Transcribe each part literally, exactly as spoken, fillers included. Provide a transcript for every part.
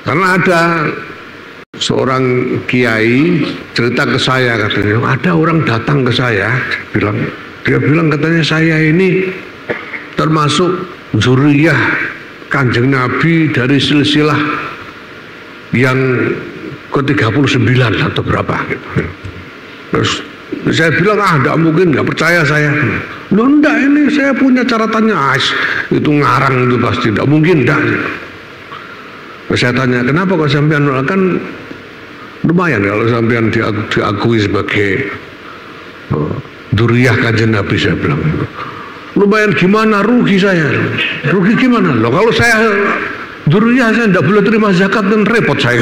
Karena ada seorang kiai cerita ke saya, katanya ada orang datang ke saya, bilang dia bilang katanya saya ini termasuk zuriyah Kanjeng Nabi dari silsilah yang ke tiga puluh sembilan atau berapa gitu. Terus saya bilang, ah enggak mungkin, enggak percaya saya. Loh enggak, ini saya punya catatannya, ah, itu ngarang itu pasti, enggak mungkin, enggak. Terus saya tanya, kenapa kok sampean, kan lumayan kalau sampean diakui sebagai oh, Duriyah Kanjeng Nabi, saya bilang. Lumayan gimana, rugi saya. Rugi gimana? Loh kalau saya Duriyah, saya enggak boleh terima zakat, dan repot saya.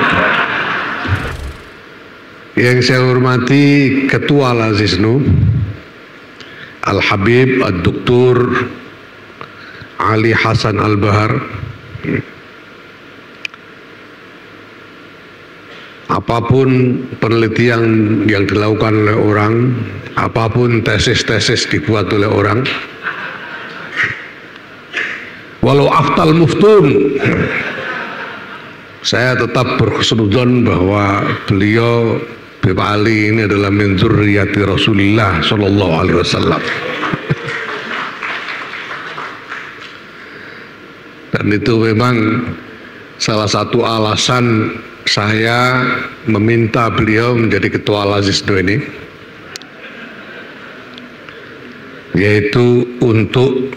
Yang saya hormati Ketua Lazisnu Al-Habib Ad-Doktor Ali Hasan Al-Bahar. Apapun penelitian yang dilakukan oleh orang, apapun tesis-tesis dibuat oleh orang, walau aftal muftun, saya tetap berhusnudzon bahwa beliau Habib Ali ini adalah min dzurriyyati Rasulillah sallallahu alaihi wasallam. Dan itu memang salah satu alasan saya meminta beliau menjadi ketua Lazisnu ini, yaitu untuk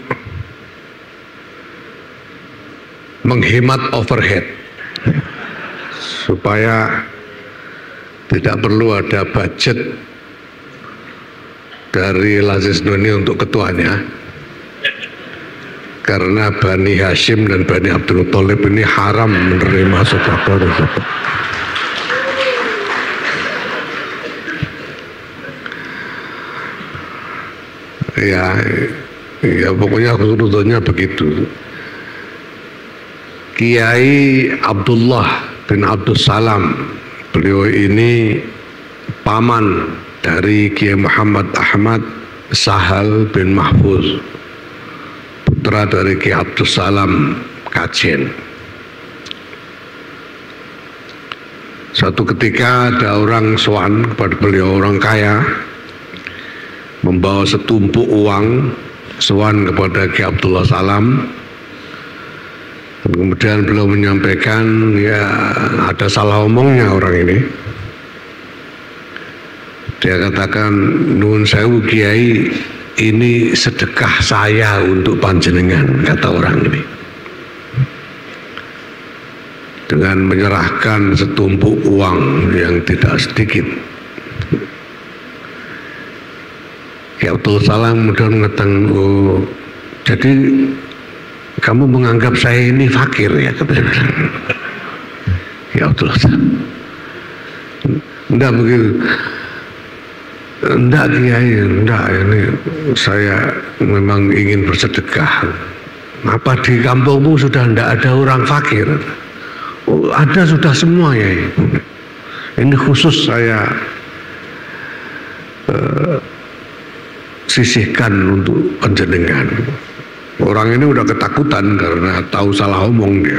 menghemat overhead supaya tidak perlu ada budget dari Lazisnu ini untuk ketuanya, karena Bani Hashim dan Bani Abdul Thalib ini haram menerima sedekah. Ya, ya pokoknya khusnudonnya begitu. Kiai Abdullah bin Abdul Salam, beliau ini paman dari Kiai Muhammad Ahmad Sahal bin Mahfuz, putra dari Kiai Abdul Salam Kajen. Suatu ketika ada orang sowan kepada beliau, orang kaya, membawa setumpuk uang sowan kepada Kiai Abdullah Salam. Kemudian beliau menyampaikan, ya ada salah omongnya orang ini. Dia katakan, nuwun sewu Kiai, ini sedekah saya untuk panjenengan, kata orang ini. Dengan menyerahkan setumpuk uang yang tidak sedikit. Kiai Abdul Salam kemudian mengatakan, oh, jadi kamu menganggap saya ini fakir ya, kata dia. Ya Abdul Salam, enggak begitu. Enggak Kiai, enggak, ini saya memang ingin bersedekah. Apa di kampungmu sudah enggak ada orang fakir? Oh, ada sudah semua ya. Ini khusus saya uh, sisihkan untuk panjenengan. Orang ini udah ketakutan karena tahu salah omong dia.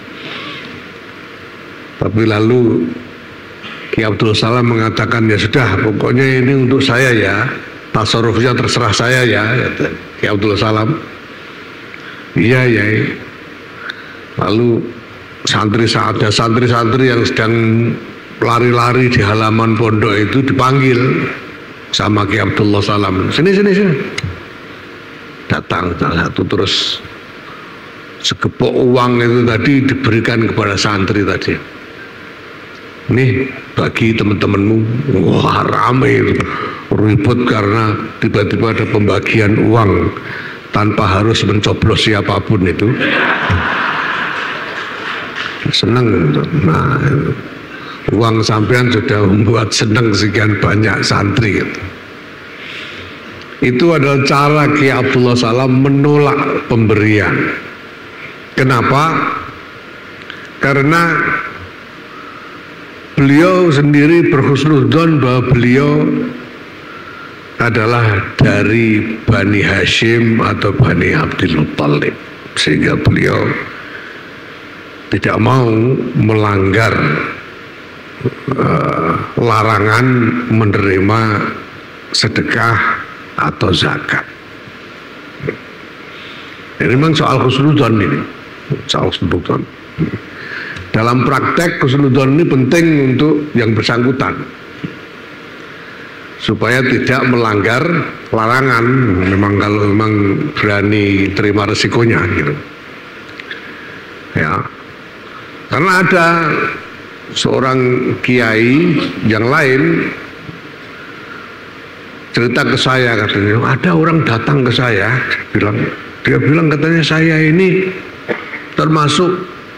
Tapi lalu Kiai Abdul Salam mengatakan, ya sudah, pokoknya ini untuk saya ya, tasarrufnya terserah saya ya, kata Kiai Abdul Salam. Iya ya. Lalu santri saatnya santri-santri yang sedang lari-lari di halaman pondok itu dipanggil sama Kiai Abdullah Salam. Sini sini sini. Datang salah satu, terus segepok uang itu tadi diberikan kepada santri tadi. Nih bagi teman-temanmu. Wah ramai, ribut karena tiba-tiba ada pembagian uang tanpa harus mencoblos siapapun itu. Senang. Nah, uang sampean sudah membuat senang sekian banyak santri gitu. Itu adalah cara Kiai Abdullah Salam menolak pemberian. Kenapa? Karena beliau sendiri berhusnudzon bahwa beliau adalah dari Bani Hashim atau Bani Abdul Thalib, sehingga beliau tidak mau melanggar uh, larangan menerima sedekah atau zakat. Ini memang soal husnudzon ini, soal husnudzon. Dalam praktek husnudzon ini penting untuk yang bersangkutan supaya tidak melanggar larangan. Memang kalau memang berani terima resikonya gitu. Ya. Karena ada seorang kiai yang lain cerita ke saya, katanya ada orang datang ke saya bilang, dia bilang katanya saya ini termasuk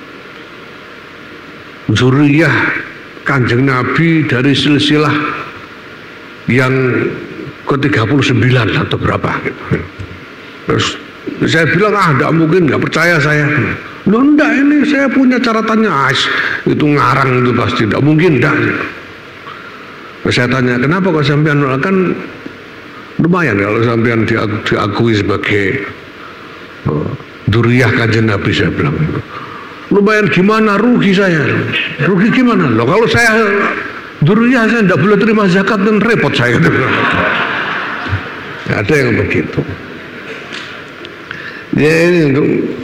zuriyah Kanjeng Nabi dari silsilah yang ke tiga puluh sembilan atau berapa gitu. Terus saya bilang, ah enggak mungkin, enggak percaya saya. Loh enggak, ini saya punya catatannya, ah, itu ngarang itu pasti, enggak mungkin enggak. Terus saya tanya, kenapa kok sampean, kan lumayan kalau sampean diakui sebagai uh, zuriyah Kanjeng Nabi, saya bilang. Lumayan gimana, rugi saya. Rugi gimana? Loh kalau saya zuriyah saya tidak boleh terima zakat dan repot saya. Ada yang begitu. Ya ini untuk.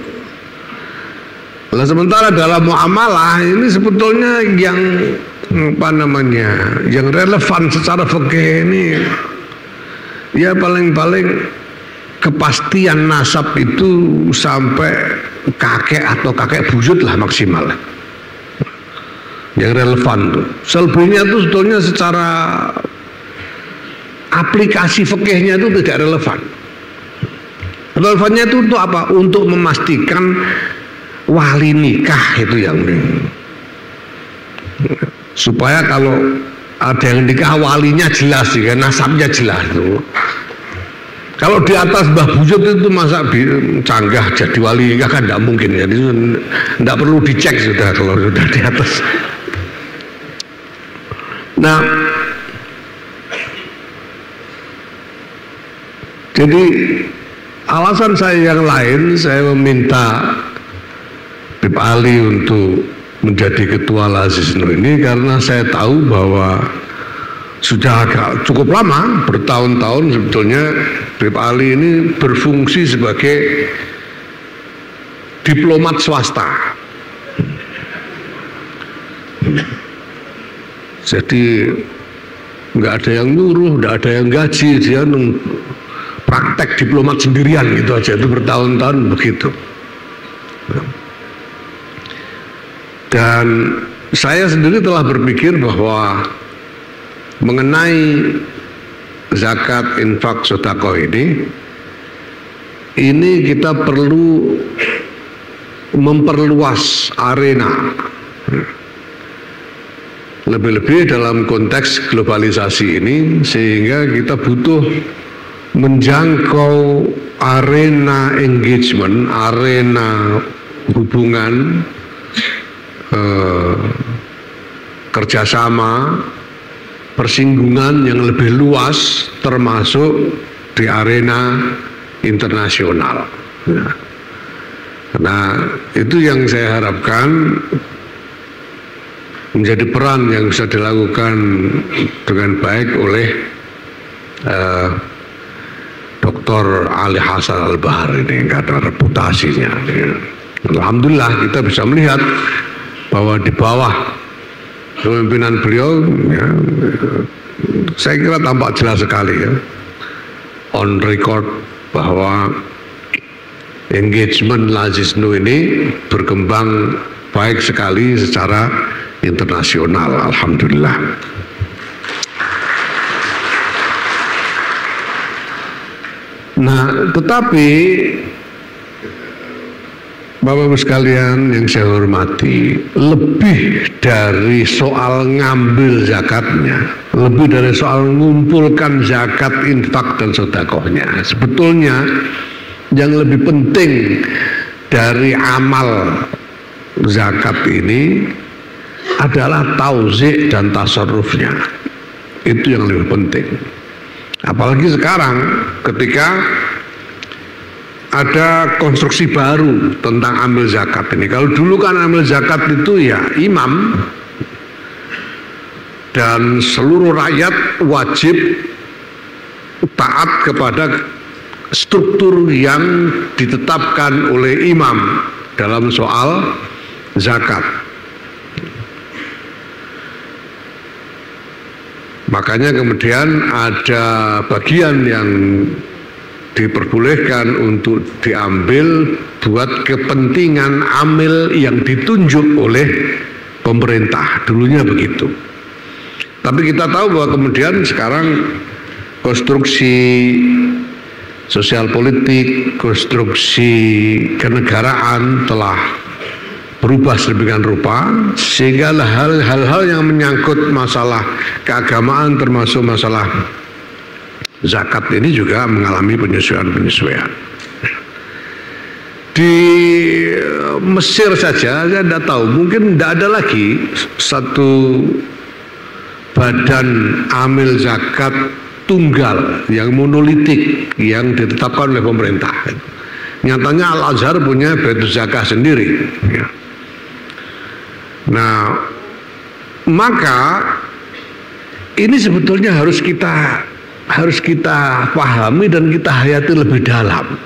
Nah, sementara dalam muamalah ini sebetulnya yang apa namanya, yang relevan secara fikih ini ya paling-paling kepastian nasab itu sampai kakek atau kakek buyut lah maksimal. Yang relevan tuh. Selebihnya itu sebetulnya secara aplikasi fikihnya itu tidak relevan. Relevannya itu untuk apa? Untuk memastikan wali nikah itu yang supaya kalau ada yang nikah walinya jelas ya, nasabnya jelas tuh. Kalau di atas Mbah Buyut itu masa canggah jadi wali nikah kan tidak mungkin, jadi tidak perlu dicek sudah kalau sudah di atas. Nah, jadi alasan saya yang lain, saya meminta Habib Ali untuk menjadi ketua Al-Aziznu ini karena saya tahu bahwa sudah agak cukup lama, bertahun-tahun sebetulnya Habib Ali ini berfungsi sebagai diplomat swasta. Jadi nggak ada yang nyuruh, nggak ada yang gaji, dia praktek diplomat sendirian gitu aja, itu bertahun-tahun begitu. Dan saya sendiri telah berpikir bahwa mengenai zakat, infak, sedekah ini, ini kita perlu memperluas arena. Lebih-lebih dalam konteks globalisasi ini, sehingga kita butuh menjangkau arena engagement, arena hubungan, eh, kerjasama, persinggungan yang lebih luas, termasuk di arena internasional. Nah, nah itu yang saya harapkan menjadi peran yang bisa dilakukan dengan baik oleh uh, Doktor Ali Hasan Al-Bahar ini, karena reputasinya. Alhamdulillah kita bisa melihat bahwa di bawah kepemimpinan beliau, ya, saya kira tampak jelas sekali ya, on record bahwa engagement Al-Aziznu ini berkembang baik sekali secara internasional, alhamdulillah. Nah, tetapi Bapak-Bapak sekalian yang saya hormati, lebih dari soal ngambil zakatnya, lebih dari soal mengumpulkan zakat, infak, dan sedekahnya, sebetulnya yang lebih penting dari amal zakat ini adalah tauzik dan tasarrufnya. Itu yang lebih penting. Apalagi sekarang ketika ada konstruksi baru tentang amil zakat ini. Kalau dulu kan amil zakat itu ya imam dan seluruh rakyat wajib taat kepada struktur yang ditetapkan oleh imam dalam soal zakat. Makanya kemudian ada bagian yang diperbolehkan untuk diambil buat kepentingan amil yang ditunjuk oleh pemerintah. Dulunya begitu. Tapi kita tahu bahwa kemudian sekarang konstruksi sosial politik, konstruksi kenegaraan telah berubah sedemikian rupa, sehingga hal-hal yang menyangkut masalah keagamaan termasuk masalah zakat ini juga mengalami penyesuaian-penyesuaian. Di Mesir saja saya tidak tahu, mungkin tidak ada lagi satu badan amil zakat tunggal yang monolitik yang ditetapkan oleh pemerintah. Nyatanya Al-Azhar punya Baitul Zakah sendiri. Ya. Nah, maka ini sebetulnya harus kita harus kita pahami dan kita hayati lebih dalam.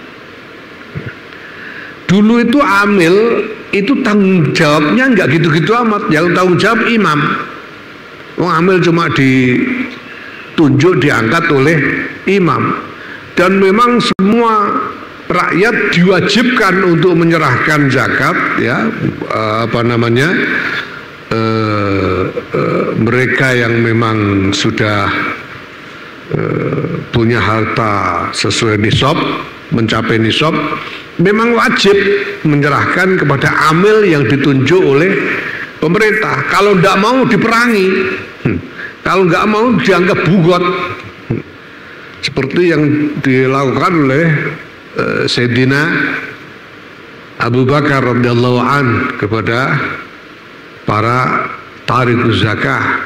Dulu itu amil itu tanggung jawabnya nggak gitu-gitu amat, yang tanggung jawab imam. Wong amil cuma ditunjuk, diangkat oleh imam, dan memang semua rakyat diwajibkan untuk menyerahkan zakat, ya apa namanya eh, eh, mereka yang memang sudah eh, punya harta sesuai nisab, mencapai nisab, memang wajib menyerahkan kepada amil yang ditunjuk oleh pemerintah. Kalau tidak mau diperangi, kalau nggak mau dianggap bugot, seperti yang dilakukan oleh Sayyidina Abu Bakar radhiyallahu an kepada para tarikus zakah.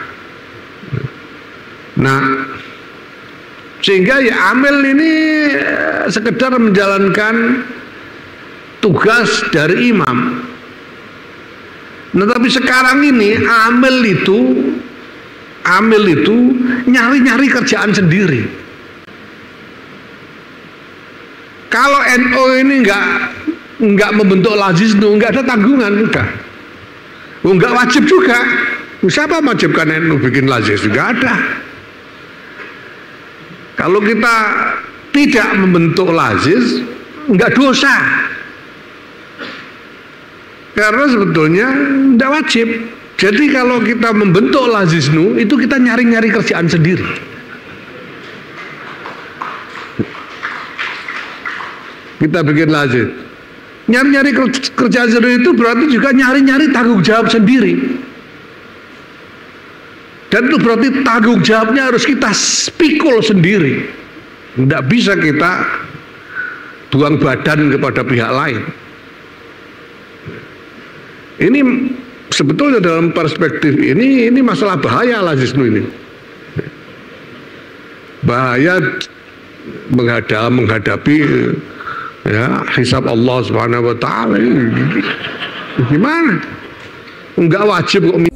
Nah, sehingga ya amil ini sekedar menjalankan tugas dari imam. Nah, tapi sekarang ini amil itu amil itu nyari-nyari kerjaan sendiri. Kalau N U ini nggak nggak membentuk Lajisnu, nggak ada tanggungan, udah, oh, nggak wajib juga. Siapa wajibkan N U bikin Lajis? Nggak ada. Kalau kita tidak membentuk Lajis, nggak dosa, karena sebetulnya nggak wajib. Jadi kalau kita membentuk Lajisnu, itu kita nyari-nyari kerjaan sendiri. Kita bikin Lajis, nyari-nyari kerjaan sendiri itu berarti juga nyari-nyari tanggung jawab sendiri, dan itu berarti tanggung jawabnya harus kita pikul sendiri. Tidak bisa kita buang badan kepada pihak lain. Ini sebetulnya dalam perspektif ini ini masalah bahaya Lajisnu ini, bahaya menghadap, menghadapi ya hisab Allah Subhanahu wa taala. Gimana? Enggak wajib kok